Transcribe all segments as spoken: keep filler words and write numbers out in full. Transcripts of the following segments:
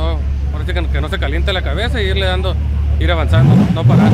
no, ahora sí que, que no se caliente la cabeza y irle dando, ir avanzando, no parar.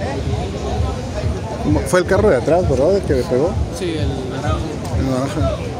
Fue el carro de atrás, ¿verdad? El que le pegó. Sí, el naranja. El naranja.